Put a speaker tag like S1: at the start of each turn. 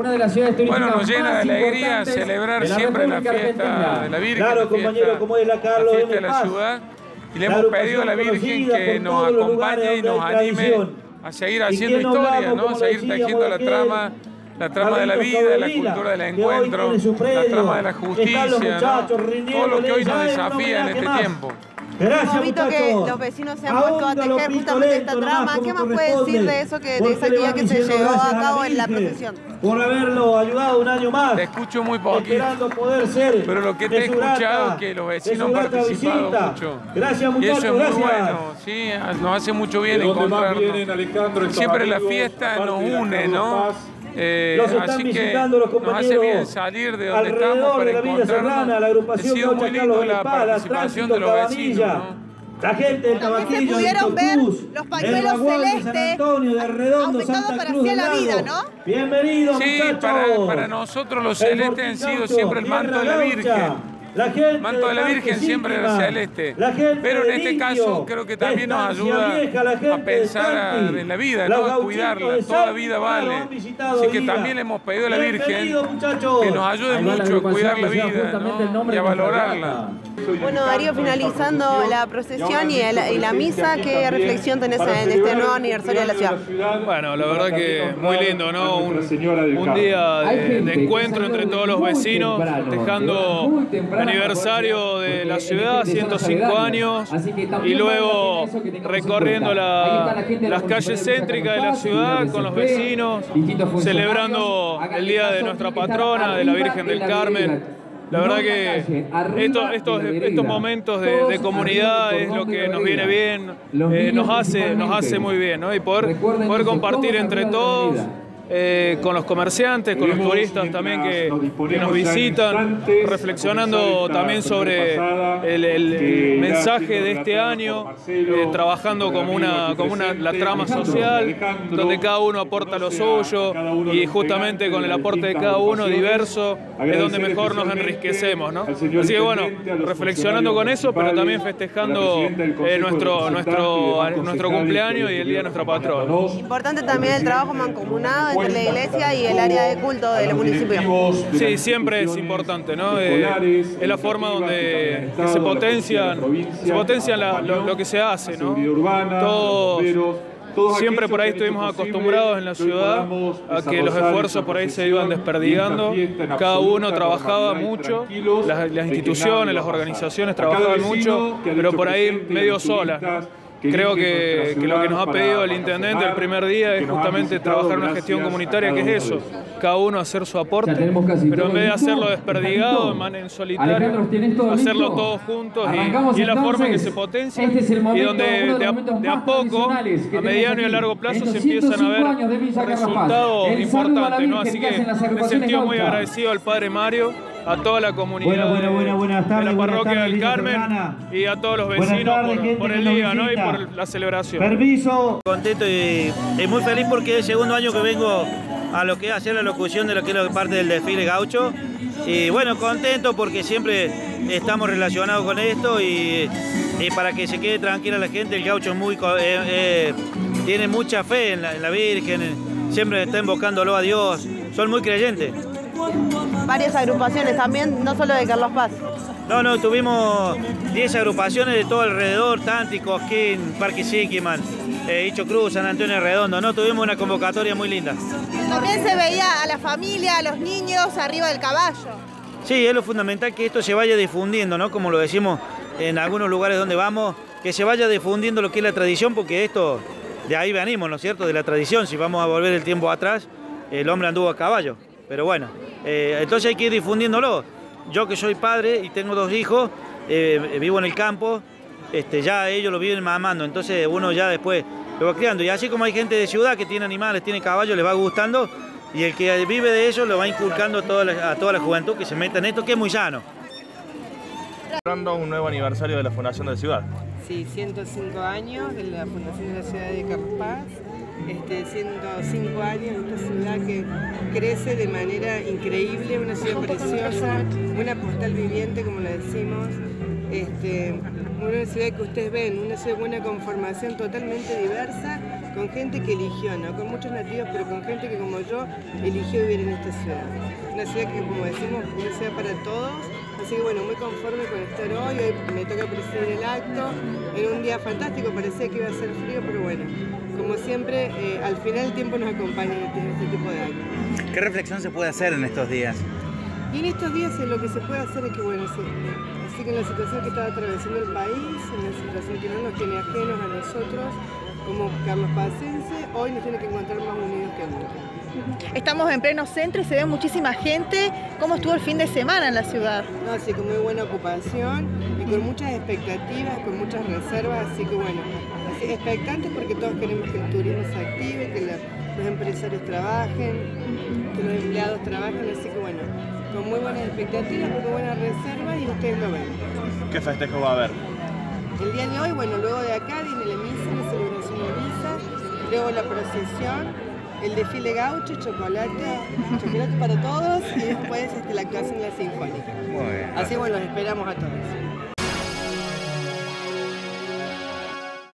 S1: una de las ciudades turísticas
S2: bueno, nos llena de
S1: más
S2: alegría
S1: importantes
S2: celebrar
S1: de la
S2: siempre la
S1: República
S2: fiesta
S1: Argentina.
S2: de la Virgen,
S3: Claro,
S2: la
S3: compañero, como es la Carlos
S2: fiesta de
S3: M.
S2: la
S3: Paz.
S2: ciudad. Y le
S3: La
S2: hemos pedido a la
S3: agrupación
S2: Virgen
S3: conocida
S2: que
S3: por
S2: nos
S3: todos los lugares
S2: acompañe y
S3: donde
S2: nos
S3: hay
S2: anime
S3: tradición.
S2: a seguir
S3: ¿Y
S2: haciendo
S3: quién no
S2: historia,
S3: hablamos,
S2: ¿no?
S3: como
S2: A seguir
S3: decíamos
S2: tejiendo la
S3: aquel,
S2: trama de la
S3: Carlitos
S2: vida, de la
S3: Cabrera,
S2: cultura del
S3: que hoy
S2: encuentro,
S3: tiene su premio,
S2: la trama de la
S3: están los
S2: justicia,
S3: muchachos
S2: ¿no?
S3: rindiéndole,
S2: Todo lo que hoy nos
S3: ya es un
S2: desafía en
S3: homenaje
S2: este
S3: más.
S2: tiempo.
S3: Gracias,
S4: Hemos visto que
S3: muchachos.
S4: los vecinos se han puesto a
S3: Ahóndalo,
S4: tejer
S3: pito
S4: justamente esta
S3: lento, nomás,
S4: trama. ¿Qué
S3: como
S4: más puede decir
S3: corresponde.
S4: de eso, de
S3: Porque
S4: esa
S3: le
S4: actividad
S3: van
S4: que se
S3: diciendo
S4: llevó
S3: gracias
S4: a cabo
S3: la
S4: en la
S3: Virgen
S4: procesión?
S3: por haberlo ayudado un año más.
S2: Te escucho muy poquito,
S3: Esperando poder ser
S2: pero lo que te he
S3: de su
S2: escuchado
S3: grata-
S2: es que los
S3: de
S2: vecinos
S3: su
S2: han
S3: grata
S2: participado
S3: visita.
S2: mucho.
S3: Gracias,
S2: Y
S3: muchachos,
S2: eso es muy
S3: gracias.
S2: bueno, sí, nos hace mucho bien
S5: ¿De dónde más
S2: encontrarnos.
S5: vienen, Alejandro, estos
S2: Siempre la
S5: amigos,
S2: fiesta
S5: aparte
S2: nos
S5: de la
S2: une,
S5: Carlos
S2: ¿no?
S5: Paz?
S3: Los están
S2: Así que
S3: visitando los
S2: nos hace
S3: compañeros
S2: bien salir de donde estamos
S3: alrededor
S2: para
S3: de la Villa Serrana, la
S2: encontrarnos. Ha
S3: agrupación
S2: sido muy
S3: Gaucha
S2: lindo
S3: Carlos
S2: la
S3: Espada,
S2: participación
S3: Tránsito
S2: de los vecinos,
S3: Cabanilla.
S2: ¿no?
S3: La gente del
S4: También se
S3: Tabaquillo,
S4: pudieron ver
S3: Cruz,
S4: los
S3: el
S4: pañuelos
S3: Bagual de San
S4: celestes
S3: Antonio, de Redondo,
S4: aumentados
S3: Santa
S4: para
S3: Cruz
S4: hacia
S3: del
S4: la vida,
S3: Lago.
S4: ¿no?
S3: Bienvenidos,
S2: Sí,
S3: muchachos.
S2: para nosotros los
S3: El
S2: celestes han sido
S3: Morticaucho,
S2: siempre el manto de la
S3: Tierra
S2: Virgen.
S3: Gaucha. La gente
S2: Manto de la
S3: Parque
S2: Virgen siempre era
S3: Sítima,
S2: celeste.
S3: la gente
S2: Pero en
S3: del
S2: este
S3: Indio,
S2: caso creo que también nos
S3: Estancia
S2: ayuda
S3: Vieja, la gente
S2: a pensar
S3: de Santi,
S2: en la vida,
S3: los
S2: ¿no? A
S3: gauchitos
S2: cuidarla.
S3: de
S2: Toda
S3: Santi,
S2: vida
S3: claro,
S2: vale.
S3: han visitado
S2: Así que
S3: hoy día.
S2: también le hemos pedido a la Virgen
S3: Bienvenidos, muchachos.
S2: que nos ayude
S1: Ahí va la
S2: mucho a
S1: agrupación
S2: cuidar la
S1: que lleva
S2: vida,
S1: justamente el
S2: ¿no?
S1: nombre
S2: Y a
S1: de nuestra
S2: valorarla.
S1: grata.
S4: Bueno, Darío, finalizando la procesión y la misa, ¿qué reflexión tenés en este nuevo aniversario de la ciudad?
S6: Bueno, la verdad que muy lindo, ¿no? Un día de encuentro entre todos los vecinos, festejando el aniversario de la ciudad, 105 años, y luego recorriendo las calles céntricas de la ciudad con los vecinos, celebrando el día de nuestra patrona, de la Virgen del Carmen. La verdad que estos momentos de comunidad es lo que nos viene bien, nos hace muy bien, ¿no? Y poder compartir entre todos, con los comerciantes, con los turistas también que nos visitan, reflexionando también sobre el mensaje de este año, trabajando como la trama social, donde cada uno aporta lo suyo y justamente con el aporte de cada uno diverso es donde mejor nos enriquecemos, ¿no? Así que bueno, reflexionando con eso, pero también festejando nuestro cumpleaños y el día de nuestra patrona.
S4: Importante también el trabajo mancomunado entre la iglesia y el área de culto del municipio.
S6: Sí, siempre es importante, ¿no? Es la forma donde se potencia lo que se hace, ¿no? Siempre por ahí estuvimos acostumbrados en la ciudad a que los esfuerzos por ahí se iban desperdigando. Cada uno trabajaba mucho, las instituciones, las organizaciones trabajaban mucho, pero por ahí medio solas, ¿no? Creo que lo que nos ha pedido el intendente el primer día es justamente trabajar una gestión comunitaria, que es eso, cada uno hacer su aporte, pero en vez de hacerlo desperdigado, en solitario, hacerlo todos juntos y es la forma en que se potencia y donde de a poco, a mediano y a largo plazo se empiezan a ver resultados importantes, ¿no? Así que me sentí muy agradecido al Padre Mario, a toda la comunidad de la parroquia del Carmen y a todos los vecinos por el día, ¿no? Y por la celebración.
S3: Permiso.
S7: Contento y muy feliz porque es el segundo año que vengo a lo que es hacer la locución de lo que es parte del desfile gaucho. Y bueno, contento porque siempre estamos relacionados con esto y para que se quede tranquila la gente, el gaucho tiene mucha fe en la Virgen, siempre está invocándolo a Dios, son muy creyentes.
S4: Varias agrupaciones también, no solo de Carlos Paz.
S7: No, tuvimos 10 agrupaciones de todo alrededor, Tanti, Cosquín, Parque Síquiman, Hicho Cruz, San Antonio Redondo, ¿no? Tuvimos una convocatoria muy linda.
S4: También se veía a la familia, a los niños arriba del caballo.
S7: Sí, es lo fundamental que esto se vaya difundiendo, ¿no? Como lo decimos en algunos lugares donde vamos, que se vaya difundiendo lo que es la tradición, porque esto, de ahí venimos, ¿no es cierto?, de la tradición. Si vamos a volver el tiempo atrás, el hombre anduvo a caballo. Pero bueno, entonces hay que ir difundiéndolo. Yo que soy padre y tengo 2 hijos, vivo en el campo, ya ellos lo viven mamando, entonces uno ya después lo va criando. Y así como hay gente de ciudad que tiene animales, tiene caballos, les va gustando, y el que vive de ellos lo va inculcando a toda la juventud que se meta en esto, que es muy sano.
S8: Celebrando un nuevo aniversario de la Fundación de la Ciudad.
S9: Sí, 105 años de la Fundación de la Ciudad de Carlos Paz. 105 años de esta ciudad que crece de manera increíble, una ciudad preciosa, una postal viviente, como le decimos, una ciudad que ustedes ven, una ciudad con una conformación totalmente diversa, con gente que eligió, ¿no? Con muchos nativos, pero con gente que como yo eligió vivir en esta ciudad. Una ciudad que, como decimos, es una ciudad para todos. Así que bueno, muy conforme con estar hoy me toca presidir el acto, en un día fantástico, parecía que iba a ser frío, pero bueno, como siempre, al final el tiempo nos acompaña en este tipo de actos.
S1: ¿Qué reflexión se puede hacer en estos días?
S9: Y en estos días lo que se puede hacer es que, bueno, así que en la situación que está atravesando el país, en una situación que no nos tiene ajenos a nosotros, como Carlos Pacense, hoy nos tiene que encontrar más unidos que nunca.
S5: Estamos en pleno centro y se ve muchísima gente. ¿Cómo estuvo el fin de semana en la ciudad?
S9: No, sí, con muy buena ocupación y con muchas expectativas, con muchas reservas, así que bueno, así, expectantes porque todos queremos que el turismo se active, que los empresarios trabajen, que los empleados trabajen, así que bueno, con muy buenas expectativas, con buenas reservas y ustedes lo ven.
S8: ¿Qué festejo va a haber?
S9: El día de hoy, bueno, luego de acá viene la misa, la celebración de misa, luego la procesión, el desfile gaucho, chocolate para todos y después la actuación de la sinfónica.
S1: Muy bien.
S9: Así bueno, los esperamos a todos.